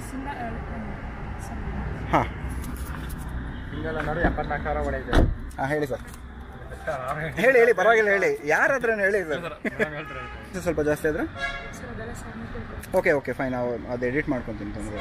ಹಾಂ ಸಿಂಗಲ್ ಅನ್ನೋದು 74,000 ಹೊಡೆಯಿದೆ. ಹಾಂ ಹೇಳಿ ಸರ್. ಹೇಳಿ ಹೇಳಿ ಪರವಾಗಿಲ್ಲ ಹೇಳಿ, ಯಾರಾದ್ರೂ ಹೇಳಿ ಸರ್. ಸ್ವಲ್ಪ ಜಾಸ್ತಿ ಆದರೆ ಓಕೆ ಓಕೆ ಫೈನ್, ನಾವು ಅದು ಎಡಿಟ್ ಮಾಡ್ಕೊತೀನಿ ತೊಂದರೆ.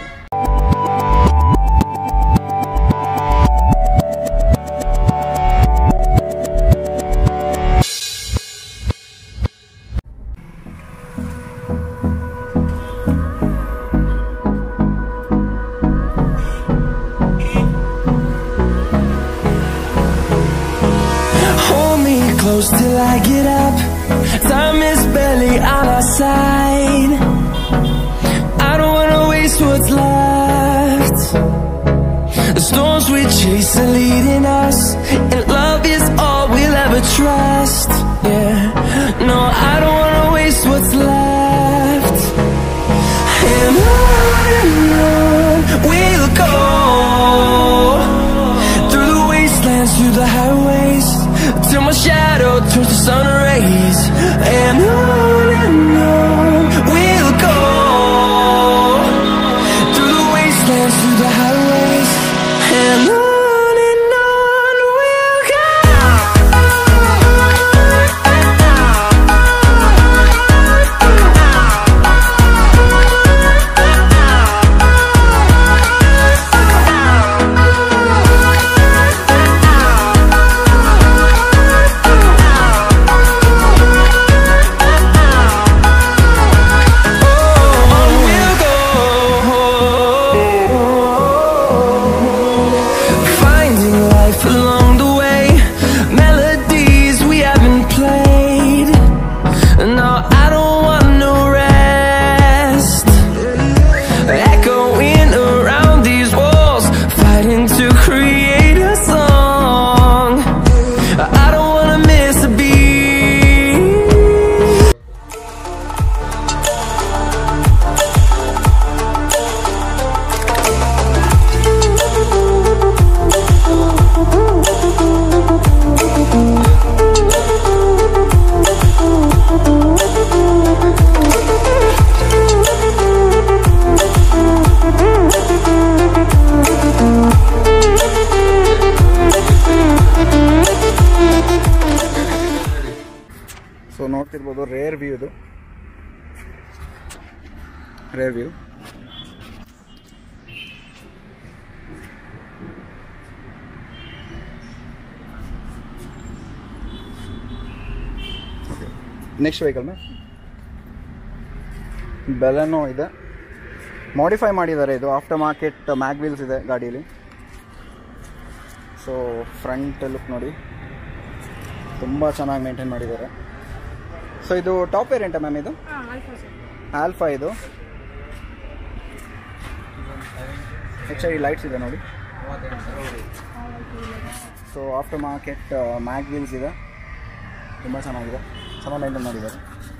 Till I get up, time is barely on our side. I don't wanna waste what's left. The storms we chase are leading us, and love is all we'll ever trust. Yeah, no, I don't wanna waste what's left. And on we'll go, through the wastelands, through the highways, till my shadow turns to sun rays. And on we'll go, through the wastelands, through the highways. And on we'll go. So ನೋಡ್ತಿರ್ಬೋದು rear view, ಇದು rear view. Okay, next vehicle ma'am Baleno ಇದೆ, modify ಮಾಡಿದ್ದಾರೆ. ಇದು after market mag wheels ಇದೆ ಗಾಡೀಲಿ. So front look ನೋಡಿ, ತುಂಬ ಚೆನ್ನಾಗಿ ಮೇಂಟೈನ್ ಮಾಡಿದ್ದಾರೆ. ಸೊ ಇದು ಟಾಪ್ ವೇರಿಯಂಟಾ ಮ್ಯಾಮ್? ಇದು ಆಲ್ಫಾ. ಇದು HID ಲೈಟ್ಸ್ ಇದೆ ನೋಡಿ. So aftermarket mag wheels ಇದೆ, ತುಂಬ ಚೆನ್ನಾಗಿದೆ, ಚೆನ್ನಾಗಿ ಮೇಂಟೈನ್ ಮಾಡಿದ್ದಾರೆ.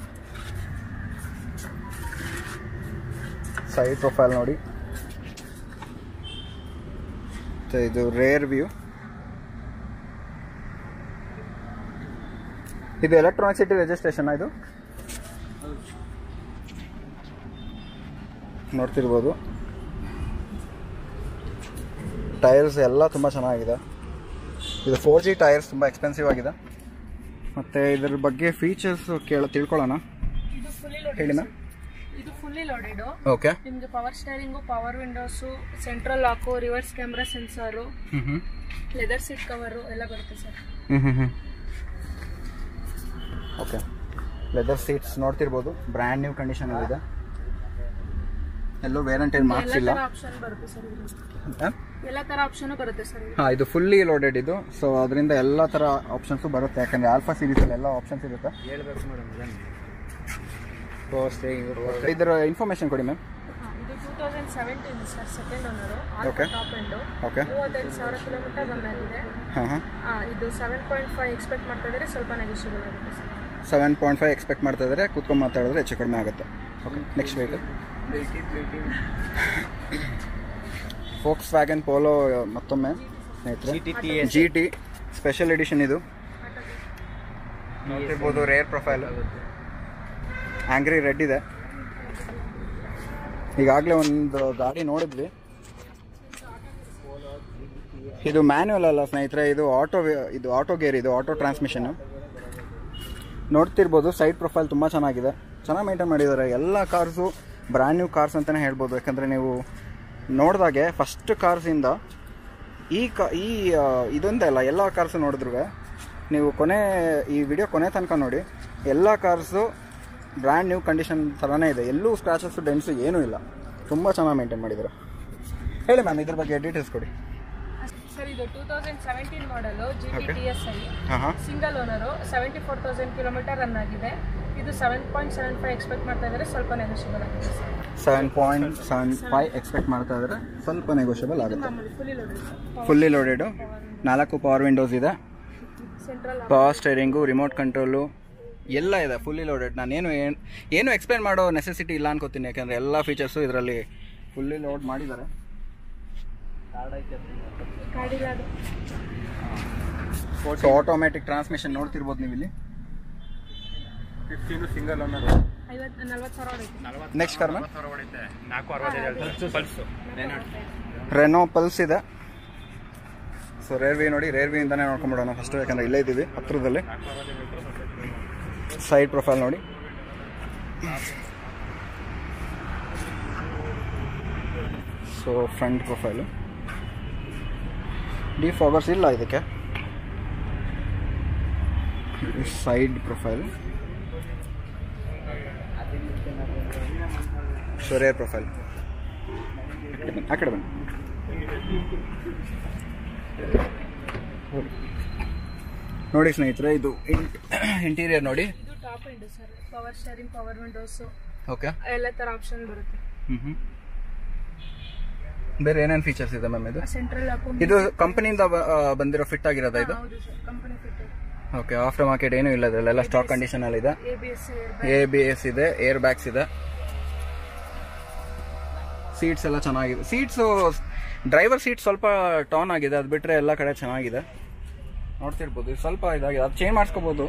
ಸೈಡ್ ಪ್ರೊಫೈಲ್ ನೋಡಿ. ಇದು ರೇರ್ ವ್ಯೂ. ಇದು ಎಲೆಕ್ಟ್ರಾನಿಕ್ ಸಿಟಿ ರಿಜಿಸ್ಟ್ರೇಷನ್. ಇದು ನೋಡ್ತಿರ್ಬೋದು, ಟೈರ್ಸ್ ಎಲ್ಲ ತುಂಬ ಚೆನ್ನಾಗಿದೆ. ಇದು 4G ಟೈರ್ಸ್, ತುಂಬ ಎಕ್ಸ್ಪೆನ್ಸಿವ್ ಆಗಿದೆ. ಮತ್ತು ಇದ್ರ ಬಗ್ಗೆ ಫೀಚರ್ಸ್ ತಿಳ್ಕೊಳ್ಳೋಣ. ಹೇಳಿ ಮ್ಯಾಮ್. ಇದು ಫುಲ್ಲಿ ಲೋಡೆಡ್. ಓಕೆ. ನಿಮಗೆ power steering, power windows, central lock, reverse camera sensor, leather seat cover ಎಲ್ಲ ಬರುತ್ತೆ ಸರ್. ಓಕೆ, ಲೆದರ್ ಸೀಟ್ಸ್ ನೋಡ್ತಿರ್ಬೋದು, ಬ್ರ್ಯಾಂಡ್ ನ್ಯೂ ಕಂಡೀಷನ್ ಇದೆ. ಎಲ್ಲೋ ವೇರಿಯಂಟ್ ಏನು ಮಾರ್ಕ್ಸ್ ಇಲ್ಲ. ಆಪ್ಷನ್ ಬರುತ್ತೆ ಸರ್, ಎಲ್ಲ ತರ ಆಪ್ಷನ್ ಬರುತ್ತೆ ಸರ್. ಹಾಂ, ಇದು ಫುಲ್ಲಿ ಲೋಡೆಡ್ ಇದು. ಸೊ ಅದರಿಂದ ಎಲ್ಲ ಥರ ಆಪ್ಷನ್ಸು ಬರುತ್ತೆ, ಯಾಕಂದರೆ ಆಲ್ಫಾ ಸೀರೀಸಲ್ಲಿ ಎಲ್ಲ ಆಪ್ಷನ್ಸ್ ಇರುತ್ತೆ. ಹೇಳ್ಬೇಕು ಮೇಡಮ್. ಇದರ ಇನ್ಫಾರ್ಮೇಷನ್ ಕೊಡಿ ಮ್ಯಾಮ್. ಇದು 2017 sir, second owner. Okay. Top end. Okay. 35,000 kilometre run ಆಗಿದೆ. ಇದು 7.5 ಎಕ್ಸ್ಪೆಕ್ಟ್ ಮಾಡ್ತಾ ಇದ್ದಾರೆ, ಸ್ವಲ್ಪ ನೆಗೋಷಿಯಬಲ್ ಆಗುತ್ತೆ ಸರ್. 7.5 ಎಕ್ಸ್ಪೆಕ್ಟ್ ಮಾಡ್ತಾ ಇದ್ದಾರೆ, ಕೂತ್ಕೊಂಡು ಮಾತಾಡಿದ್ರೆ ಹೆಚ್ಚು ಕಡಿಮೆ ಆಗುತ್ತೆ. Okay, next vehicle Volkswagen Polo. ಮತ್ತೊಮ್ಮೆ GT ಸ್ಪೆಷಲ್ ಎಡಿಷನ್. ಇದು ನೋಡ್ತಿರ್ಬೋದು, ರೇರ್ ಪ್ರೊಫೈಲ್, ಆಂಗ್ರಿ ರೆಡ್ ಇದೆ. ಈಗಾಗಲೇ ಒಂದು ಗಾಡಿ ನೋಡಿದ್ವಿ. ಇದು ಮ್ಯಾನ್ಯುವಲ್ ಅಲ್ಲ ಸ್ನೇಹಿತರೆ, ಇದು ಆಟೋ ಗೇರ್, ಇದು ಆಟೋ ಟ್ರಾನ್ಸ್ಮಿಷನ್ನು. ನೋಡ್ತಿರ್ಬೋದು ಸೈಡ್ ಪ್ರೊಫೈಲ್ ತುಂಬ ಚೆನ್ನಾಗಿದೆ, ಚೆನ್ನಾಗಿ ಮೇಂಟೈನ್ ಮಾಡಿದ್ದಾರೆ. ಎಲ್ಲ ಕಾರ್ಸು ಬ್ರ್ಯಾಂಡ್ ನ್ಯೂ ಕಾರ್ಸ್ ಅಂತಲೇ ಹೇಳ್ಬೋದು. ಯಾಕಂದರೆ ನೀವು ನೋಡಿದಾಗೆ ಫಸ್ಟ್ ಕಾರ್ಸಿಂದ ಇದೊಂದೇ ಅಲ್ಲ, ಎಲ್ಲ ಕಾರ್ಸು ನೋಡಿದ್ರು ನೀವು ಈ ವಿಡಿಯೋ ಕೊನೆ ತನಕ ನೋಡಿ. ಎಲ್ಲ ಕಾರ್ಸು ಬ್ರ್ಯಾಂಡ್ ನ್ಯೂ ಕಂಡೀಷನ್ ಥರನೇ ಇದೆ, ಎಲ್ಲೂ ಸ್ಕ್ರಾಚಸ್ಸು ಡೆಂಟ್ಸು ಏನೂ ಇಲ್ಲ. ತುಂಬ ಚೆನ್ನಾಗಿ ಮೇಂಟೈನ್ ಮಾಡಿದ್ದಾರೆ. ಹೇಳಿ ಮ್ಯಾಮ್, ಇದ್ರ ಬಗ್ಗೆ ಡೀಟೇಲ್ಸ್ ಕೊಡಿ. ಸರ್ ಇದು 2017 ಮಾಡಲು GT-TSI single owner, 74,000 kilometre run ಆಗಿದೆ. ಇದು 7.75 ಎಕ್ಸ್ಪೆಕ್ಟ್ ಮಾಡ್ತಾ ಇದ್ದಾರೆ, ಸ್ವಲ್ಪ ನೆಗೋಷಿಯಬಲ್ ಆಗುತ್ತೆ. 7.75 ಎಕ್ಸ್ಪೆಕ್ಟ್ ಮಾಡ್ತಾ ಇದ್ದಾರೆ, ಸ್ವಲ್ಪ ನೆಗೋಷಿಯಬಲ್ ಆಗುತ್ತೆ. ಫುಲ್ಲಿ ಲೋಡೆಡು, 4 ಪವರ್ ವಿಂಡೋಸ್ ಇದೆ, ಪವರ್ ಸ್ಟೇರಿಂಗು, ರಿಮೋಟ್ ಕಂಟ್ರೋಲು ಎಲ್ಲ ಇದೆ, ಫುಲ್ಲಿ ಲೋಡೆಡ್. ನಾನೇನು ಎಕ್ಸ್ಪ್ಲೇನ್ ಮಾಡೋ ನೆಸೆಸಿಟಿ ಇಲ್ಲ ಅನ್ಕೋತೀನಿ, ಯಾಕಂದರೆ ಎಲ್ಲ ಫೀಚರ್ಸು ಇದರಲ್ಲಿ ಫುಲ್ಲಿ ಲೋಡ್ ಮಾಡಿದ್ದಾರೆ. ಸೊ ಆಟೋಮ್ಯಾಟಿಕ್ ಟ್ರಾನ್ಸ್ಮಿಷನ್ ನೋಡ್ತಿರ್ಬೋದು ನೀವು ಇಲ್ಲಿ. 15 ಸಿಂಗಲ್ ಓನರ್, 40,000 ನೆಕ್ಸ್ಟ್ ಕಾರ್ನ 465 ರೆನೋ ಪಲ್ಸ್ ಇದೆ. ಸೊ ರೇರ್ ವ್ಯೂ ನೋಡಿ, ರೇರ್ ವ್ಯೂ ಇಂದಾನೆ ನೋಡ್ಕೊಂಡ್ಬಿಡೋಣ ಫಸ್ಟ್, ಯಾಕಂದರೆ ಇಲ್ಲೇ ಇದ್ದೀವಿ ಹತ್ರದಲ್ಲಿ. ಸೈಡ್ ಪ್ರೊಫೈಲ್ ನೋಡಿ, ಸೊ ಫ್ರಂಟ್ ಪ್ರೊಫೈಲು, ಡಿಫಾಗರ್ಸ್ ಇಲ್ಲ ಇದಕ್ಕೆ. Side profile, so rear profile. ಆ ಕಡೆ ಬನ್ನಿ. ನೋಡಿ ಸ್ನೇಹಿತರೆ, ಇದು ಇಂಟೀರಿಯರ್ ನೋಡಿ. ಇದು top end sir, power steering, power windows, okay, ಎಲ್ಲ ತರ ಆಪ್ಷನ್ ಬರುತ್ತೆ. ಬೇರೆ ಏನೇನು ಫೀಚರ್ಸ್ ಇದೆ ಮ್ಯಾಮ್ ಇದು? ಸೆಂಟ್ರಲ್ ಲಾಕ್, ಇದು ಕಂಪನಿಯಿಂದ ಬಂದಿರೋ ಫಿಟ್ ಆಗಿರೋದಾ ಇದು? ಹೌದು sir, company fit. Okay, aftermarket ಏನೂ ಇಲ್ಲ, ಇದೆಲ್ಲ ಸ್ಟಾಕ್ ಕಂಡೀಷನ್ ಅಲ್ಲಿ ಇದೆ. ABS ಇದೆ, ಏರ್ ಬ್ಯಾಗ್ಸ್ ಇದೆ, ಸೀಟ್ಸ್ ಎಲ್ಲ ಚೆನ್ನಾಗಿದೆ. ಸೀಟ್ಸು ಡ್ರೈವರ್ ಸೀಟ್ ಸ್ವಲ್ಪ ಟೌನ್ ಆಗಿದೆ, ಅದು ಬಿಟ್ಟರೆ ಎಲ್ಲ ಕಡೆ ಚೆನ್ನಾಗಿದೆ. ನೋಡ್ತಿರ್ಬೋದು ಸ್ವಲ್ಪ ಇದಾಗಿದೆ, ಅದು ಚೇಂಜ್ ಮಾಡಿಸ್ಕೋಬೋದು.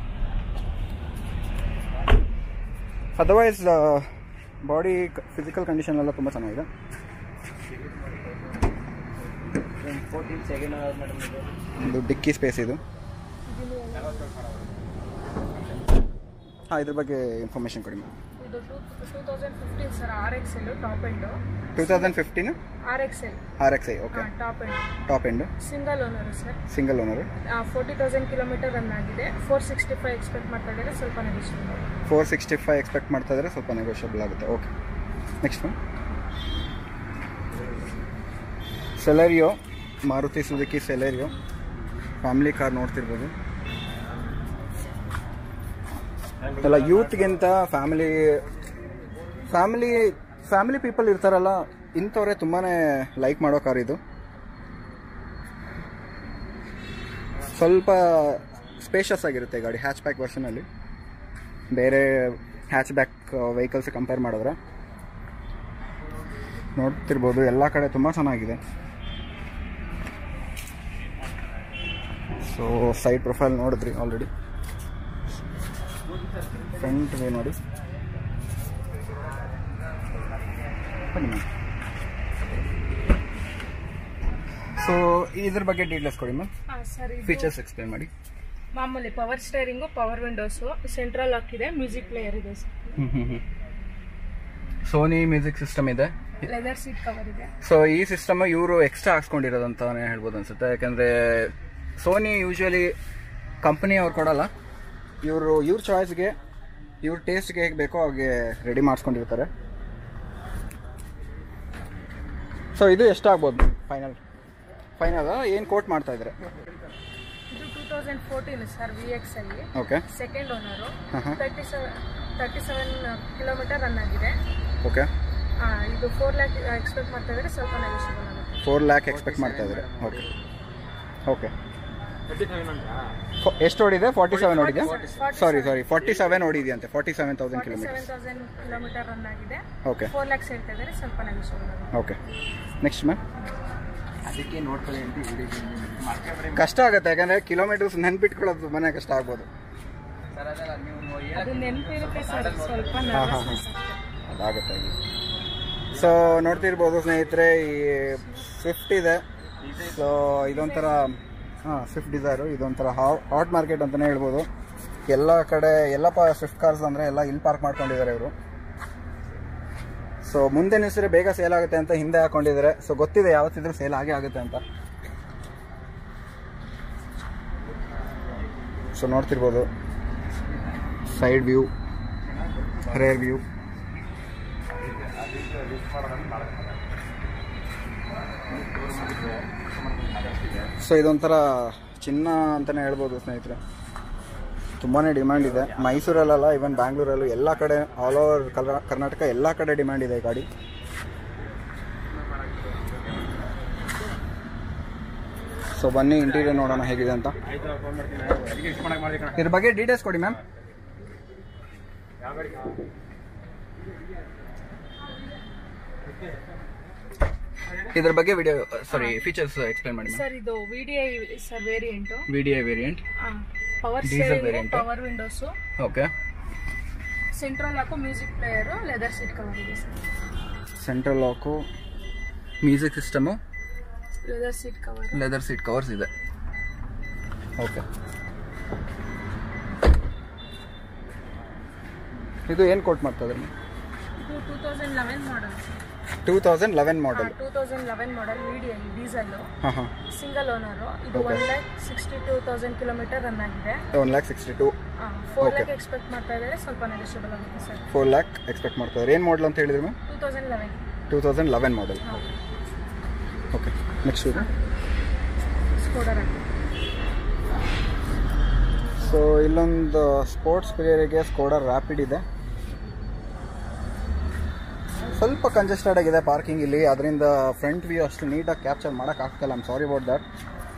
ಅದರ್ವೈಸ್ ಬಾಡಿ ಫಿಸಿಕಲ್ ಕಂಡೀಷನ್ ಎಲ್ಲ ತುಂಬ ಚೆನ್ನಾಗಿದೆ. ಇದು ಡಿಕ್ಕಿ ಸ್ಪೇಸ್ ಇದು. ಹಾಂ, ಇದ್ರ ಬಗ್ಗೆ ಇನ್ಫಾರ್ಮೇಷನ್ ಕೊಡಿ ಮ್ಯಾಮ್. ಇದು 2015 sir, RXL top end. 2015 RXI, okay, top end. Single owner sir, single owner. 40,000 kilometre run ಆಗಿದೆ. 465 ಎಕ್ಸ್ಪೆಕ್ಟ್ ಮಾಡ್ತಾ ಇದ್ದಾರೆ, ಸ್ವಲ್ಪ ನೆಗೋಷಿಯಬಲ್. 465 ಎಕ್ಸ್ಪೆಕ್ಟ್ ಮಾಡ್ತಾ ಇದ್ದಾರೆ, ಸ್ವಲ್ಪ ನೆಗೋಷಿಯಬಲ್ ಆಗುತ್ತೆ. Okay, next Celerio, Maruti Suzuki Celerio family car ನೋಡ್ತಿರ್ಬೋದು. ಎಲ್ಲ ಯೂತ್ಗಿಂತ ಫ್ಯಾಮಿಲಿ ಪೀಪಲ್ ಇರ್ತಾರಲ್ಲ, ಇಂಥವ್ರೆ ತುಂಬಾ ಲೈಕ್ ಮಾಡೋ ಕಾರ್ ಇದು. ಸ್ವಲ್ಪ ಸ್ಪೇಷಸ್ ಆಗಿರುತ್ತೆ ಗಾಡಿ, ಹ್ಯಾಚ್ ಬ್ಯಾಕ್ ವರ್ಷನಲ್ಲಿ. ಬೇರೆ ಹ್ಯಾಚ್ ಬ್ಯಾಕ್ ವೆಹಿಕಲ್ಸ್ ಕಂಪೇರ್ ಮಾಡಿದ್ರೆ ನೋಡ್ತಿರ್ಬೋದು, ಎಲ್ಲ ಕಡೆ ತುಂಬ ಚೆನ್ನಾಗಿದೆ. ಸೊ ಸೈಡ್ ಪ್ರೊಫೈಲ್ ನೋಡಿದ್ರಿ ಆಲ್ರೆಡಿ. ಫ್ರಂಟ್ ವೇ ನೋಡಿ, ಬನ್ನಿ. ಸೊ ಇದ್ರ ಬಗ್ಗೆ ಡೀಟೇಲ್ಸ್ ಕೊಡಿ ಮ್ಯಾಮ್, ಫೀಚರ್ಸ್ ಎಕ್ಸ್ಪ್ಲೇನ್ ಮಾಡಿ. ಮಾಮೂಲಿ power steering, power windows, central lock ಇದೆ, ಮ್ಯೂಸಿಕ್ ಪ್ಲೇಯರ್ ಇದೆ ಸರ್. ಸೋನಿ ಮ್ಯೂಸಿಕ್ ಸಿಸ್ಟಮ್ ಇದೆ, ಲೆದರ್ ಸೀಟ್ ಕವರ್ ಇದೆ. ಸೊ ಈ ಸಿಸ್ಟಮ್ ಇವರು ಎಕ್ಸ್ಟ್ರಾ ಹಾಕ್ಸ್ಕೊಂಡಿರೋದಂತಾನೆ ಹೇಳ್ಬೋದು ಅನ್ಸುತ್ತೆ. ಯಾಕಂದರೆ ಸೋನಿ ಯೂಶ್ವಲಿ ಕಂಪನಿ ಅವ್ರು ಕೊಡಲ್ಲ, ಇವ್ರ ಚಾಯ್ಸ್ಗೆ, ಇವ್ರ ಟೇಸ್ಟ್ಗೆ ಹೇಗೆ ಬೇಕೋ ಹಾಗೆ ರೆಡಿ ಮಾಡಿಸ್ಕೊಂಡಿರ್ತಾರೆ. ಸೊ ಇದು ಎಷ್ಟಾಗ್ಬೋದು ಫೈನಲ್ ಏನು ಕೋಟ್ ಮಾಡ್ತಾ ಇದ್ದಾರೆ? ಇದು 2014 sir, VXI. Okay, second owner, 37 kilometre run ಆಗಿದೆ. ಓಕೆ, ಇದು 4 ಲ್ಯಾಕ್ ಎಕ್ಸ್ಪೆಕ್ಟ್ ಮಾಡ್ತಾ ಇದ್ದಾರೆ, ಸ್ವಲ್ಪ ನೆಗೋಷಿಯಬಲ್ ಆಗುತ್ತೆ. 4 ಲ್ಯಾಕ್ ಎಕ್ಸ್ಪೆಕ್ಟ್ ಮಾಡ್ತಾ ಇದ್ದಾರೆ. ಓಕೆ ಓಕೆ, ಎಷ್ಟು ಓಡಿದೆ? 47 ಓಡಿದೆ. ಸಾರಿ 47 ಓಡಿದೆಯಂತೆ, 47,000 ಕಿಲೋಮೀಟರ್ ರನ್ ಆಗಿದೆ. ಓಕೆ, 4 ಲ್ಯಾಕ್ಸ್ ಹೇಳ್ತಾ ಇದ್ದಾರೆ, ಸ್ವಲ್ಪ ನೆಗೋಷಿಯಬಲ್ ಆಗುತ್ತೆ. Okay, next ma'am. ಅದಕ್ಕೆ ನೋಡ್ಕೊಳ್ಳಿ ಅಂತ ಕಷ್ಟ ಆಗುತ್ತೆ, ಯಾಕಂದರೆ ಕಿಲೋಮೀಟರ್ಸ್ ನೆನ್ಪಿಟ್ಕೊಳ್ಳೋದು ತುಂಬಾ ಕಷ್ಟ ಆಗ್ಬೋದು. ಅದು ನೆನಪಿರುತ್ತೆ ಸರ್, ಸ್ವಲ್ಪ ಅದಾಗುತ್ತೆ. ಸೊ ನೋಡ್ತಿರ್ಬೋದು ಸ್ನೇಹಿತರೆ, ಈ ಸ್ವಿಫ್ಟ್ ಇದೆ. ಸೊ ಇದೊಂಥರ ಸ್ವಿಫ್ಟ್ ಡಿಸೈರು, ಇದೊಂಥರ ಹಾಟ್ ಮಾರ್ಕೆಟ್ ಅಂತಲೇ ಹೇಳ್ಬೋದು. ಎಲ್ಲ ಕಡೆ ಸ್ವಿಫ್ಟ್ ಕಾರ್ಸ್ ಅಂದರೆ ಎಲ್ಲ ಇಲ್ಲಿ ಪಾರ್ಕ್ ಮಾಡ್ಕೊಂಡಿದ್ದಾರೆ ಇವರು. ಸೊ ಮುಂದೆ ನಿಲ್ಸಿದ್ರೆ ಬೇಗ ಸೇಲ್ ಆಗುತ್ತೆ ಅಂತ ಹಿಂದೆ ಹಾಕೊಂಡಿದ್ದಾರೆ. ಸೊ ಗೊತ್ತಿದೆ ಯಾವತ್ತಿದ್ರೂ ಸೇಲ್ ಆಗೇ ಆಗುತ್ತೆ ಅಂತ. ಸೊ ನೋಡ್ತಿರ್ಬೋದು side view, rear view. So ಇದೊಂಥರ ಚಿನ್ನ ಅಂತಲೇ ಹೇಳ್ಬೋದು ಸ್ನೇಹಿತರೆ. ತುಂಬಾ ಡಿಮ್ಯಾಂಡ್ ಇದೆ ಮೈಸೂರಲ್ಲ, ಈವನ್ ಬ್ಯಾಂಗ್ಳೂರಲ್ಲೂ ಎಲ್ಲ ಕಡೆ, ಆಲ್ ಓವರ್ ಕರ್ನಾಟಕ ಎಲ್ಲ ಕಡೆ ಡಿಮ್ಯಾಂಡ್ ಇದೆ ಈ ಗಾಡಿ. ಸೊ ಬನ್ನಿ ಇಂಟೀರಿಯರ್ ನೋಡೋಣ ಹೇಗಿದೆ ಅಂತ. ಇದ್ರ ಬಗ್ಗೆ ಡೀಟೇಲ್ಸ್ ಕೊಡಿ ಮ್ಯಾಮ್. ಇದ್ರ ಬಗ್ಗೆ ಫೀಚರ್ಸ್ ಎಕ್ಸ್ಪ್ಲೇನ್ ಮಾಡಿ ಸರ್. ಇದು VDI sir variant. VDI variant, power steering, power windows, okay. Central lock, music player, leather seat cover ಇದೆ sir. Central lock, music system, leather seat covers ಇದೆ. ಓಕೆ. ಇದು ಏನು quote ಮಾಡ್ತದೆ? ಇದು 2011 model. 2011 model. 2011 model VDI diesel, single owner. ಇದು 1,62,000 kilometre run ಆಗಿದೆ. 1,62,000. 4 lac expect ಮಾಡ್ತಾ ಇದ್ದಾರೆ, ಸ್ವಲ್ಪ ನೆಗೋಷಿಯಬಲ್ ಆಗುತ್ತೆ ಸರ್. 4 ಲ್ಯಾಕ್ ಎಕ್ಸ್ಪೆಕ್ಟ್ ಮಾಡ್ತಾ ಇದ್ದಾರೆ. ಏನು ಮಾಡಲ್ ಅಂತ ಹೇಳಿದ್ರು ಮ್ಯಾಮ್? 2011 ಮಾಡಲ್. ಓಕೆ. ನೆಕ್ಸ್ಟ್ ಇದು ಸ್ಕೋಡಾ ರ್ಯಾಪಿಡ್. ಸೊ ಇಲ್ಲೊಂದು ಸ್ಪೋರ್ಟ್ಸ್ ಪ್ಲೇಯರಿಗೆ ಸ್ಕೋಡಾ ರ್ಯಾಪಿಡ್ ಇದೆ. ಸ್ವಲ್ಪ ಕಂಜೆಸ್ಟೆಡ್ ಆಗಿದೆ ಪಾರ್ಕಿಂಗ್ ಇಲ್ಲಿ, ಅದರಿಂದ ಫ್ರಂಟ್ ವ್ಯೂ ಅಷ್ಟು ನೀಟಾಗಿ ಕ್ಯಾಪ್ಚರ್ ಮಾಡೋಕ್ಕಾಗ್ತಿಲ್ಲ. I'm sorry about that.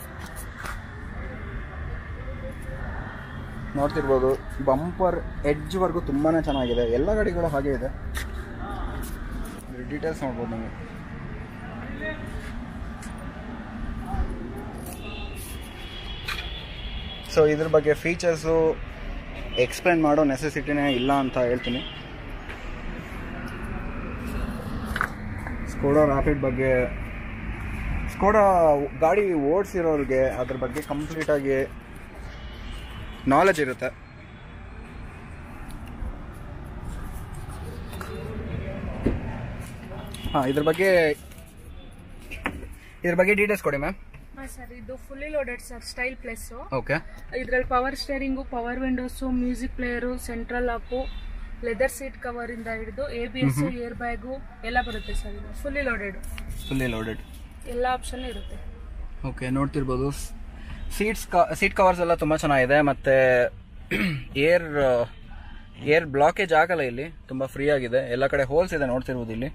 ನೋಡ್ತಿರ್ಬೋದು ಬಂಪರ್ ಎಡ್ಜ್ವರೆಗೂ ತುಂಬಾ ಚೆನ್ನಾಗಿದೆ. ಎಲ್ಲ ಗಾಡಿಗಳು ಹಾಗೆ ಇದೆ. ಡೀಟೇಲ್ಸ್ ನೋಡ್ಬೋದು ನೀವು. ಸೊ ಇದ್ರ ಬಗ್ಗೆ ಫೀಚರ್ಸು ಎಕ್ಸ್ಪ್ಲೇನ್ ಮಾಡೋ ನೆಸೆಸಿಟಿನೇ ಇಲ್ಲ ಅಂತ ಹೇಳ್ತೀನಿ. ಸ್ಕೋಡಾ ರ್ಯಾಪಿಡ್ ಬಗ್ಗೆ, ಸ್ಕೋಡಾ ಗಾಡಿ ಓಡಿಸಿರೋರಿಗೆ ಅದ್ರ ಬಗ್ಗೆ ಕಂಪ್ಲೀಟಾಗಿ ನಾಲೆಜ್ ಇರುತ್ತೆ. ಇದ್ರ ಬಗ್ಗೆ ಡೀಟೇಲ್ಸ್ ಕೊಡಿ ಮ್ಯಾಮ್. ಸರ್ ಇದು fully loaded sir, style plus. Okay. ಇದರಲ್ಲಿ power steering, power windows, music player, central lock, leather seat cover ಇಂದ ಹಿಡಿದು ABS, ಏರ್ ಬ್ಯಾಗು ಎಲ್ಲ ಬರುತ್ತೆ ಸರ್. ಇದು ಫುಲ್ಲಿ ಲೋಡೆಡ್ ಎಲ್ಲ ಆಪ್ಷನ್ ಇರುತ್ತೆ. ಓಕೆ. ನೋಡ್ತಿರ್ಬೋದು ಸೀಟ್ ಕವರ್ಸ್ ಎಲ್ಲ ತುಂಬ ಚೆನ್ನಾಗಿದೆ. ಮತ್ತು ಏರ್ ಬ್ಲಾಕೇಜ್ ಆಗಲ್ಲ ಇಲ್ಲಿ, ತುಂಬ ಫ್ರೀ ಆಗಿದೆ. ಎಲ್ಲ ಕಡೆ ಹೋಲ್ಸ್ ಇದೆ ನೋಡ್ತಿರ್ಬೋದು ಇಲ್ಲಿ.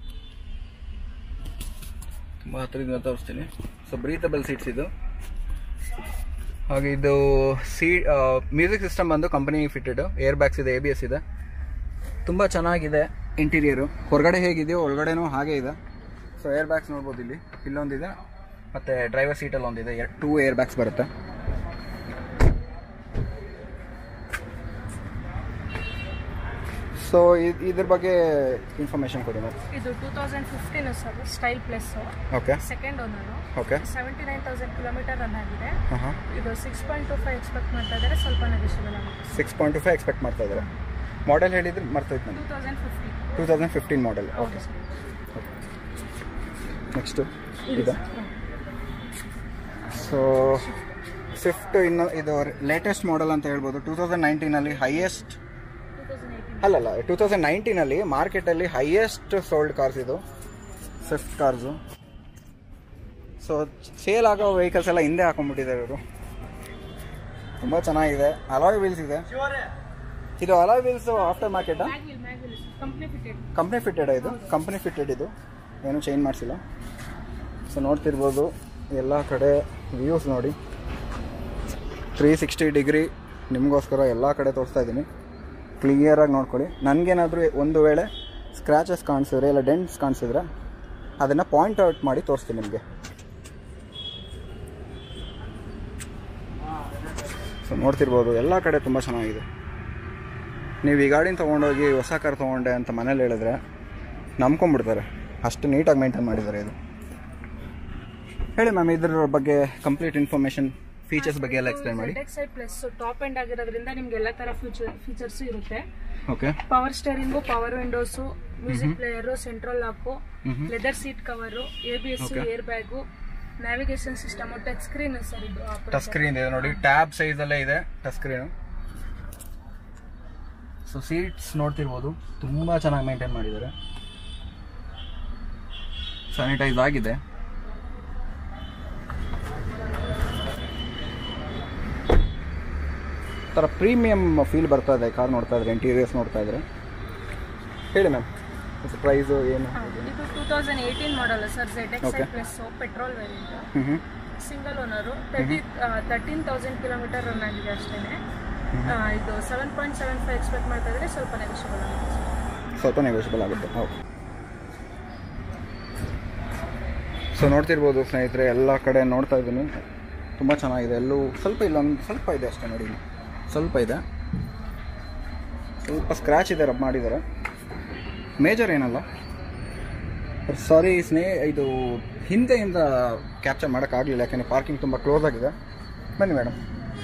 ತುಂಬ ಹತ್ತಿರದಿಂದ ತೋರಿಸ್ತೀನಿ. ಸೊ ಬ್ರೀತಬಲ್ ಸೀಟ್ಸ್ ಇದು. ಹಾಗೆ ಇದು ಮ್ಯೂಸಿಕ್ ಸಿಸ್ಟಮ್ ಬಂದು ಕಂಪನಿ ಫಿಟೆಡ್, ಏರ್ ಬ್ಯಾಗ್ಸ್ ಇದೆ, ABS ಇದೆ. ತುಂಬ ಚೆನ್ನಾಗಿದೆ ಇಂಟೀರಿಯರು. ಹೊರಗಡೆ ಹೇಗಿದೆಯೋ ಒಳಗಡೆನೂ ಹಾಗೆ ಇದೆ. ಸೊ ಏರ್ ಬ್ಯಾಗ್ಸ್ ನೋಡ್ಬೋದು ಇಲ್ಲಿ, ಇಲ್ಲೊಂದಿದೆ ಮತ್ತು ಡ್ರೈವರ್ ಸೀಟಲ್ಲಿ ಒಂದಿದೆ. 2 ಏರ್ ಬ್ಯಾಗ್ಸ್ ಬರುತ್ತೆ. ಸೊ ಇದ್ರ ಬಗ್ಗೆ ಇನ್ಫಾರ್ಮೇಶನ್ ಕೊಡಿ ಮ್ಯಾಮ್. ಇದು 2015 sir, style plus. Okay. Second owner. Okay. 79,000 kilometre run ಆಗಿದೆ. ಇದು 6.25 ಎಕ್ಸ್ಪೆಕ್ಟ್ ಮಾಡ್ತಾ ಇದ್ದಾರೆ, ಸ್ವಲ್ಪ ನೆಗೋಷಿಯಬಲ್ ಆಗುತ್ತೆ. 6.25 ಎಕ್ಸ್ಪೆಕ್ಟ್ ಮಾಡ್ತಾ ಇದ್ದಾರೆ. ಮಾಡೆಲ್ ಹೇಳಿದ್ರೆ ಮರ್ತೋಯ್ತು ನಾನು. 2015 ಮಾಡೆಲ್. ಓಕೆ. ನೆಕ್ಸ್ಟು ಇದೆ. ಸೊ ಸ್ವಿಫ್ಟ್ ಇನ್ನು ಇದು ಲೇಟೆಸ್ಟ್ ಮಾಡೆಲ್ ಅಂತ ಹೇಳ್ಬೋದು. 2019 ಹೈಯೆಸ್ಟ್ 2019 ಮಾರ್ಕೆಟಲ್ಲಿ ಹೈಯೆಸ್ಟ್ ಸೋಲ್ಡ್ ಕಾರ್ಸ್ ಇದು ಸ್ವಿಫ್ಟ್ ಕಾರ್ಸು. ಸೊ ಸೇಲ್ ಆಗೋ ವೆಹಿಕಲ್ಸ್ ಎಲ್ಲ ಹಿಂದೆ ಹಾಕೊಂಡ್ಬಿಟ್ಟಿದ್ದಾರೆ ಇವರು. ತುಂಬ ಚೆನ್ನಾಗಿದೆ. ಅಲಾಯ್ ವೀಲ್ಸ್ ಇದೆ. ಇದು ಅಲಾಯ್ ವೀಲ್ಸ್ ಆಫ್ಟರ್ ಮಾರ್ಕೆಟಾ? ಕಂಪ್ನಿ ಫಿಟೆಡ್ ಇದು. ಕಂಪ್ನಿ ಫಿಟೆಡ್ ಇದು, ಏನೂ ಚೇಂಜ್ ಮಾಡಿಸಿಲ್ಲ. ಸೊ ನೋಡ್ತಿರ್ಬೋದು ಎಲ್ಲ ಕಡೆ ವ್ಯೂಸ್ ನೋಡಿ. 360 ಡಿಗ್ರಿ ನಿಮಗೋಸ್ಕರ ಎಲ್ಲ ಕಡೆ ತೋರಿಸ್ತಾ ಇದ್ದೀನಿ. ಕ್ಲಿಯರಾಗಿ ನೋಡ್ಕೊಳ್ಳಿ. ನನಗೇನಾದರೂ ಒಂದು ವೇಳೆ ಸ್ಕ್ರ್ಯಾಚಸ್ ಕಾಣಿಸಿದ್ರೆ ಇಲ್ಲ ಡೆಂಟ್ಸ್ ಕಾಣಿಸಿದ್ರೆ ಅದನ್ನು ಪಾಯಿಂಟ್ ಔಟ್ ಮಾಡಿ ತೋರಿಸ್ತೀನಿ ನಿಮಗೆ. ಸೊ ನೋಡ್ತಿರ್ಬೋದು ಎಲ್ಲ ಕಡೆ ತುಂಬ ಚೆನ್ನಾಗಿದೆ. ನೀವು ಈ ಗಾಡಿನ ತೊಗೊಂಡೋಗಿ ಹೊಸ ಕಾರ್ ತೊಗೊಂಡೆ ಅಂತ ಮನೇಲಿ ಹೇಳಿದ್ರೆ ನಂಬ್ಕೊಂಡ್ಬಿಡ್ತಾರೆ, ಅಷ್ಟು ನೀಟಾಗಿ ಮೇಂಟೈನ್ ಮಾಡಿದ್ದಾರೆ ಇದು. ಹೇಳಿ ಮ್ಯಾಮ್, ಇದ್ರ ಬಗ್ಗೆ ಕಂಪ್ಲೀಟ್ ಇನ್ಫಾರ್ಮೇಷನ್, ಫೀಚರ್ಸ್ ಬಗ್ಗೆ ಎಲ್ಲ ಎಕ್ಸ್ಪ್ಲೈನ್ ಮಾಡಿ. ZXi ಪ್ಲಸ್ ಟಾಪ್ ಎಂಡ್ ಆಗಿರೋದ್ರಿಂದ ನಿಮ್ಗೆ ಎಲ್ಲ ತರ ಫೀಚರ್ಸ್ ಇರುತ್ತೆ. Okay. Power steering, power windows, music player, central lock, leather seat cover, ABS, air bag, navigation system, touch screen sir. ಇದು ಟಚ್ ಸ್ಕ್ರೀನ್ ಇದೆ ನೋಡಿ, ಟ್ಯಾಬ್ ಸೈಜ್ ಅಲ್ಲೇ ಇದೆ ಟಚ್ ಸ್ಕ್ರೀನು. ಸೊ ಸೀಟ್ಸ್ ನೋಡ್ತಿರ್ಬೋದು, ತುಂಬ ಚೆನ್ನಾಗಿ ಮೇಂಟೈನ್ ಮಾಡಿದ್ದಾರೆ, ಸ್ಯಾನಿಟೈಸ್ ಆಗಿದೆ. ಥರ ಪ್ರೀಮಿಯಂ ಫೀಲ್ ಬರ್ತಾ ಇದೆ ಕಾರ್ ನೋಡ್ತಾ ಇದ್ರೆ, ಇಂಟೀರಿಯರ್ಸ್ ನೋಡ್ತಾ ಇದ್ರೆ. ಹೇಳಿ ಮ್ಯಾಮ್, ಪ್ರೈಸು ಏನು? ಇದು 2018 model sir, ZXi plus petrol variant, single owner, 13,000 kilometre run ಆಗಿದೆ ಅಷ್ಟೇ. ಇದು 7.75 ಎಕ್ಸ್ಪೆಕ್ಟ್ ಮಾಡ್ತಾ ಇದ್ರೆ ಸ್ವಲ್ಪ ನೆಗೋಷಿಯಬಲ್ ಆಗುತ್ತೆ. ಸ್ವಲ್ಪ ನೆಗೋಷಿಯಬಲ್ ಆಗುತ್ತೆ. ಓಕೆ. ಸೊ ನೋಡ್ತಿರ್ಬೋದು ಸ್ನೇಹಿತರೆ, ಎಲ್ಲ ಕಡೆ ನೋಡ್ತಾ ಇದ್ದೀನಿ, ತುಂಬ ಚೆನ್ನಾಗಿದೆ. ಎಲ್ಲೂ ಸ್ವಲ್ಪ ಇಲ್ಲೊಂದು ಸ್ವಲ್ಪ ಇದೆ ಅಷ್ಟೇ ನೋಡಿ, ಸ್ವಲ್ಪ ಇದೆ, ಸ್ವಲ್ಪ ಸ್ಕ್ರ್ಯಾಚ್ ಇದೆ, ರಬ್ ಮಾಡಿದ್ದಾರೆ, ಮೇಜರ್ ಏನಲ್ಲ. ಸಾರಿ ಇದು ಹಿಂದೆಯಿಂದ ಕ್ಯಾಪ್ಚರ್ ಮಾಡೋಕ್ಕಾಗಲಿಲ್ಲ, ಯಾಕೆಂದರೆ ಪಾರ್ಕಿಂಗ್ ತುಂಬ ಕ್ಲೋಸ್ ಆಗಿದೆ. ಬನ್ನಿ ಮೇಡಮ್.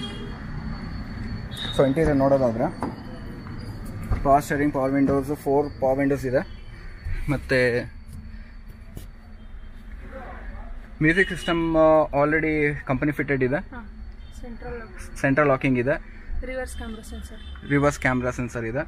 ಸೊ ಇಂಟೀರಿಯರ್ ನೋಡೋದಾದರೆ power steering, power windows, 4 power windows ಇದೆ, ಮತ್ತು music system already company fitted ಇದೆ, ಸೆಂಟ್ರಲ್ ಲಾಕಿಂಗ್ ಇದೆ, ರಿವರ್ಸ್ ಕ್ಯಾಮ್ರಾ ಸೆನ್ಸರ್ ಇದೆ,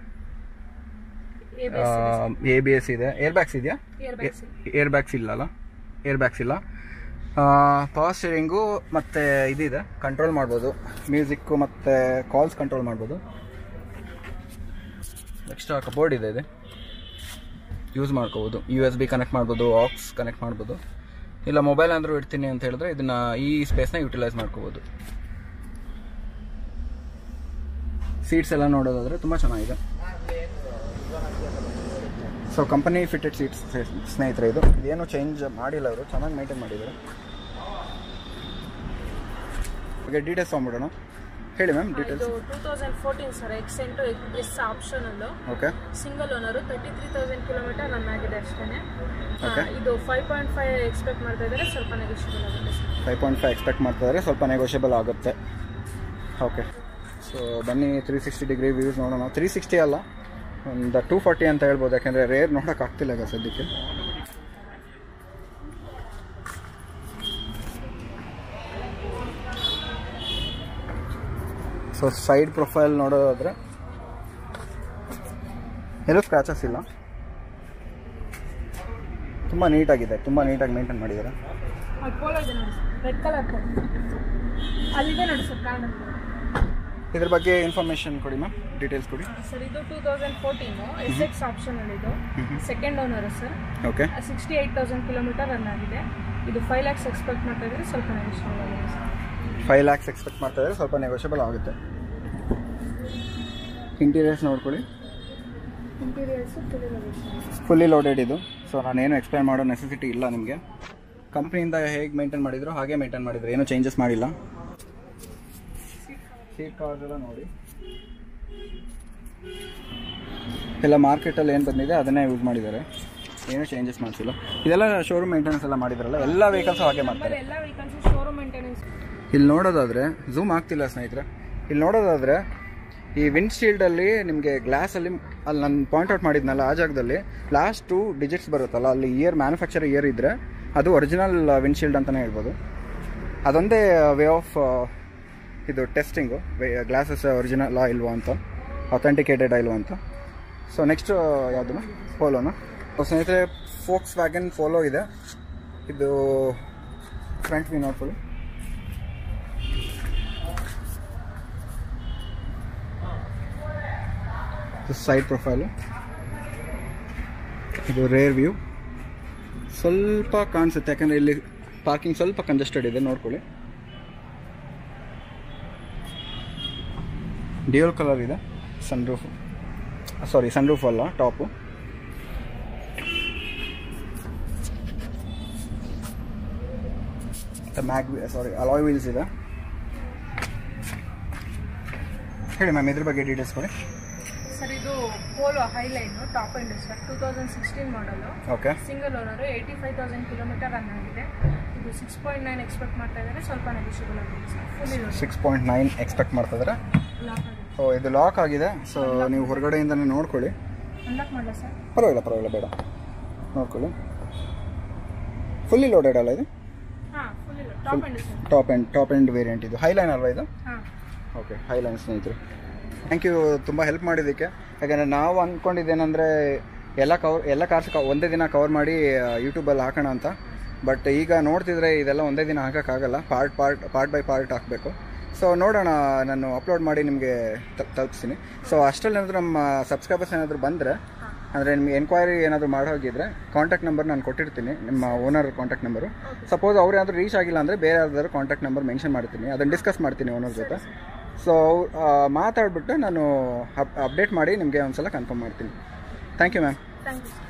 ABS ಇದೆ, ಏರ್ ಬ್ಯಾಗ್ಸ್ ಇದೆಯಾ? ಏರ್ ಬ್ಯಾಗ್ಸ್ ಇಲ್ಲಲ್ಲ, ಏರ್ ಬ್ಯಾಗ್ಸ್ ಇಲ್ಲ. ಪವರ್ ಸ್ಟೇರಿಂಗು ಮತ್ತು ಇದಿದೆ, ಕಂಟ್ರೋಲ್ ಮಾಡ್ಬೋದು, ಮ್ಯೂಸಿಕ್ಕು ಮತ್ತು ಕಾಲ್ಸ್ ಕಂಟ್ರೋಲ್ ಮಾಡ್ಬೋದು. ಎಕ್ಸ್ಟ್ರಾ ಕಬೋರ್ಡ್ ಇದೆ, ಯೂಸ್ ಮಾಡ್ಕೋಬೋದು, USB ಕನೆಕ್ಟ್ ಮಾಡ್ಬೋದು, AUX ಕನೆಕ್ಟ್ ಮಾಡ್ಬೋದು, ಇಲ್ಲ ಮೊಬೈಲ್ ಅಂದರೂ ಇಡ್ತೀನಿ ಅಂತ ಹೇಳಿದ್ರೆ ಇದನ್ನು ಈ ಸ್ಪೇಸ್ನ ಯೂಟಿಲೈಸ್ ಮಾಡ್ಕೋಬೋದು. ಸೀಟ್ಸ್ ಎಲ್ಲ ನೋಡೋದಾದರೆ ತುಂಬ ಚೆನ್ನಾಗಿದೆ. ಸೊ ಕಂಪನಿ ಫಿಟೆಡ್ ಸೀಟ್ಸ್ ಸ್ನೇಹಿತರೆ, ಇದೇನು ಚೇಂಜ್ ಮಾಡಿಲ್ಲ, ಅವರು ಚೆನ್ನಾಗಿ ಮೇಂಟೈನ್ ಮಾಡಿದ್ದಾರೆ. ಓಕೆ, ಡೀಟೇಲ್ಸ್ ತೊಗೊಂಬಿಡೋಣ. ಹೇಳಿ ma'am details. 2014 sir, Xcent S optional. Okay. Single owner, 33,000 kilometre run ಆಗಿದೆ ಅಷ್ಟೇ. ಇದು 5.5 ಎಕ್ಸ್ಪೆಕ್ಟ್ ಮಾಡ್ತಾ ಇದ್ದಾರೆ, ಸ್ವಲ್ಪ ನೆಗೋಷಿಯಬಲ್ ಆಗುತ್ತೆ ಸರ್. 5.5 ಎಕ್ಸ್ಪೆಕ್ಟ್ ಮಾಡ್ತಾ ಇದ್ದಾರೆ, ಸ್ವಲ್ಪ ನೆಗೋಷಿಯಬಲ್ ಆಗುತ್ತೆ. ಓಕೆ. ಸೊ ಬನ್ನಿ 360 ಡಿಗ್ರಿ ವ್ಯೂಸ್ ನೋಡೋಣ. 360 ಅಲ್ಲ, ಒಂದು 240 ಅಂತ ಹೇಳ್ಬೋದು, ಯಾಕೆಂದರೆ ರೇರ್ ನೋಡೋಕ್ಕಾಗ್ತಿಲ್ಲ ಈಗ ಸದ್ಯಕ್ಕೆ. ಸೊ ಸೈಡ್ ಪ್ರೊಫೈಲ್ ನೋಡೋದಾದರೆ ಎಲ್ಲೂ ಸ್ಕ್ರ್ಯಾಚಸ್ ಇಲ್ಲ, ತುಂಬ ನೀಟಾಗಿದೆ, ತುಂಬ ನೀಟಾಗಿ ಮೇಂಟೈನ್ ಮಾಡಿದ್ದಾರೆ. ರೆಡ್ ಕಲರ್ ಅಲ್ಲಿದೆ ನೋಡಿ ಸರ್ ಕಾರ್ಡ್. ಇದ್ರ ಬಗ್ಗೆ ಇನ್ಫಾರ್ಮೇಷನ್ ಕೊಡಿ ಮ್ಯಾಮ್, ಡೀಟೇಲ್ಸ್ ಕೊಡಿ ಸರ್. ಇದು 2014 SX ಆಪ್ಷನಲ್ಲಿ, ಇದು second owner sir. Okay. 68,000 kilometre run ಆಗಿದೆ. ಇದು 5 lakhs ಎಕ್ಸ್ಪೆಕ್ಟ್ ಮಾಡ್ತಾ ಇದ್ರೆ ಸ್ವಲ್ಪ ನೆಗೋಷಿಯಬಲ್ ಆಗುತ್ತೆ ಸರ್. 5 lakhs ಎಕ್ಸ್ಪೆಕ್ಟ್ ಮಾಡ್ತಾ ಇದ್ರೆ ಸ್ವಲ್ಪ ನೆಗೋಷಿಯಬಲ್ ಆಗುತ್ತೆ. ಇಂಟೀರಿಯರ್ಸ್ ನೋಡ್ಕೊಳ್ಳಿ, ಇಂಟೀರಿಯರ್ಸ್ ಫುಲ್ಲಿ ಲೋಡೆಡ್ ಇದು. ಸೊ ನಾನೇನು ಎಕ್ಸ್ಪ್ಲೈನ್ ಮಾಡೋ ನೆಸೆಸಿಟಿ ಇಲ್ಲ ನಿಮಗೆ. ಕಂಪ್ನಿಯಿಂದ ಹೇಗೆ ಮೇಂಟೈನ್ ಮಾಡಿದ್ರು ಹಾಗೆ ಮೇಂಟೈನ್ ಮಾಡಿದ್ರು, ಏನೂ ಚೇಂಜಸ್ ಮಾಡಿಲ್ಲ. ಸೀಟ್ ಕವರ್ಸ್ ಎಲ್ಲ ನೋಡಿ, ಎಲ್ಲ ಮಾರ್ಕೆಟಲ್ಲಿ ಏನು ಬಂದಿದೆ ಅದನ್ನೇ ಯೂಸ್ ಮಾಡಿದ್ದಾರೆ, ಏನೂ ಚೇಂಜಸ್ ಮಾಡಿಸಿಲ್ಲ. ಇದೆಲ್ಲ ಶೋರೂಮ್ ಮೇಂಟೆನೆನ್ಸ್ ಎಲ್ಲ ಮಾಡಿದಾರಲ್ಲ, ಎಲ್ಲ ವೆಹಿಕಲ್ಸು ಹಾಗೆ ಮಾಡ್ತಾರೆ. ಎಲ್ಲ ವೆಹಿಕಲ್ಸ್ ಶೋರೂಮ್ ಮೇಂಟೆನೆನ್ಸ್. ಇಲ್ಲಿ ನೋಡೋದಾದರೆ ಝೂಮ್ ಆಗ್ತಿಲ್ಲ ಸ್ನೇಹಿತರೆ, ಇಲ್ಲಿ ನೋಡೋದಾದರೆ ಈ ವಿಂಡ್ಶೀಲ್ಡಲ್ಲಿ ನಿಮಗೆ ಗ್ಲಾಸಲ್ಲಿ ಅಲ್ಲಿ ನಾನು ಪಾಯಿಂಟ್ಔಟ್ ಮಾಡಿದ್ನಲ್ಲ ಆ ಜಾಗದಲ್ಲಿ ಲಾಸ್ಟ್ 2 ಡಿಜಿಟ್ಸ್ ಬರುತ್ತಲ್ಲ, ಅಲ್ಲಿ ಇಯರ್ ಮ್ಯಾನುಫ್ಯಾಕ್ಚರ್ ಇಯರ್ ಇದ್ದರೆ ಅದು ಒರಿಜಿನಲ್ ವಿಂಡ್ಶೀಲ್ಡ್ ಅಂತಲೇ ಹೇಳ್ಬೋದು. ಅದೊಂದೇ ವೇ ಆಫ್ ಇದು ಟೆಸ್ಟಿಂಗು, ಗ್ಲಾಸಸ್ ಒರಿಜಿನಲ್ ಇಲ್ವಾ ಅಂತ, ಅಥೆಂಟಿಕೇಟೆಡ್ ಇಲ್ವಾ ಅಂತ. ಸೊ ನೆಕ್ಸ್ಟ್ ಯಾವುದು? ಪೋಲೋನ. ಸ್ನೇಹಿತರೆ, ಫೋಕ್ಸ್ ವ್ಯಾಗನ್ ಪೋಲೋ ಇದೆ. ಇದು ಫ್ರಂಟ್ ವ್ಯೂ ನೋಡ್ಕೊಳ್ಳಿ. ಸೈಡ್ ಪ್ರೊಫೈಲು, ಇದು ರೇರ್ ವ್ಯೂ. ಸ್ವಲ್ಪ ಕಾಣಿಸುತ್ತೆ ಯಾಕಂದರೆ ಇಲ್ಲಿ ಪಾರ್ಕಿಂಗ್ ಸ್ವಲ್ಪ ಕಂಜೆಸ್ಟೆಡ್ ಇದೆ, ನೋಡ್ಕೊಳ್ಳಿ. ಡ್ಯೂಯಲ್ ಕಲರ್ ಇದೆ. ಸನ್ರೂಫ್, ಸಾರಿ ಸನ್ರೂಫ್ ಅಲ್ಲ, ಟಾಪು. ಅಲಾಯ್ ವೀಲ್ಸ್ ಇದೆ. ಹೇಳಿ ಮ್ಯಾಮ್, ಇದ್ರ ಬಗ್ಗೆ ಡೀಟೇಲ್ಸ್ ಕೊಡಿ. ಸರ್ ಇದು Polo Highline top end sir 2016 model. Okay. Single owner 85,000 kilometre run ಆಗಿದೆ. ಇದು 6.9 ಎಕ್ಸ್ಪೆಕ್ಟ್ ಮಾಡ್ತಾ ಇದ್ದಾರೆ, ಸ್ವಲ್ಪ ನೆಗೋಷಿಯಬಲ್ ಆಗಿದೆ ಸರ್. ಫುಲ್ಲಿ 6.9 ಎಕ್ಸ್ಪೆಕ್ಟ್ ಮಾಡ್ತಾ ಇದ್ದಾರೆ. ಲಾಕ್ ಆಗಿದೆ. ಓ ಇದು ಲಾಕ್ ಆಗಿದೆ. ಸೊ ನೀವು ಹೊರಗಡೆಯಿಂದನೇ ನೋಡ್ಕೊಳ್ಳಿ. ಅನ್ಲಾಕ್ ಮಾಡಲ ಸರ್? ಪರವಾಗಿಲ್ಲ ಬೇಡ, ನೋಡ್ಕೊಳ್ಳಿ. ಫುಲ್ಲಿ ಲೋಡೆಡ್ ಅಲ್ಲ ಇದು? ಹಾಂ fully top end sir. Top end variant ಇದು. ಹೈಲೈನ್ ಅಲ್ವಾ ಇದು? ಹಾಂ ಓಕೆ, ಹೈಲೈನ್ ಸ್ನೇಹಿತರೆ. ಥ್ಯಾಂಕ್ ಯು, ತುಂಬ ಹೆಲ್ಪ್ ಮಾಡಿದ್ದಕ್ಕೆ. ಯಾಕಂದರೆ ನಾವು ಅಂದ್ಕೊಂಡಿದ್ದೇನೆಂದರೆ ಎಲ್ಲ ಕಾರ್ಸ್ ಒಂದೇ ದಿನ ಕವರ್ ಮಾಡಿ ಯೂಟ್ಯೂಬಲ್ಲಿ ಹಾಕೋಣ ಅಂತ. ಬಟ್ ಈಗ ನೋಡ್ತಿದ್ರೆ ಇದೆಲ್ಲ ಒಂದೇ ದಿನ ಹಾಕೋಕ್ಕಾಗಲ್ಲ, ಪಾರ್ಟ್ ಬೈ ಪಾರ್ಟ್ ಹಾಕಬೇಕು. ಸೊ ನೋಡೋಣ, ನಾನು ಅಪ್ಲೋಡ್ ಮಾಡಿ ನಿಮಗೆ ತಲುಪಿಸ್ತೀನಿ. ಸೊ ಅಷ್ಟರಲ್ಲಿ ಏನಾದರೂ ನಮ್ಮ ಸಬ್ಸ್ಕ್ರೈಬರ್ಸ್ ಏನಾದರೂ ಬಂದರೆ, ಅಂದರೆ ನಿಮಗೆ ಎನ್ಕ್ವೈರಿ ಏನಾದರೂ ಮಾಡೋಗಿದ್ರೆ ಕಾಂಟ್ಯಾಕ್ಟ್ ನಂಬರ್ ನಾನು ಕೊಟ್ಟಿರ್ತೀನಿ, ನಿಮ್ಮ ಓನರ್ ಕಾಂಟ್ಯಾಕ್ಟ್ ನಂಬರು. ಸಪೋಸ್ ಅವ್ರು ಏನಾದರೂ ರೀಚ್ ಆಗಿಲ್ಲ ಅಂದರೆ ಬೇರೆ ಯಾವ್ದಾದ್ರು ಕಾಂಟ್ಯಾಕ್ಟ್ ನಂಬರ್ ಮೆನ್ಷನ್ ಮಾಡ್ತೀನಿ, ಅದನ್ನು ಡಿಸ್ಕಸ್ ಮಾಡ್ತೀನಿ ಓನರ್ ಜೊತೆ. ಸೊ ಮಾತಾಡ್ಬಿಟ್ಟು ನಾನು ಅಪ್ಡೇಟ್ ಮಾಡಿ ನಿಮಗೆ ಒಂದು ಸಲ ಕನ್ಫರ್ಮ್ ಮಾಡ್ತೀನಿ. Thank you ma'am. Thank you.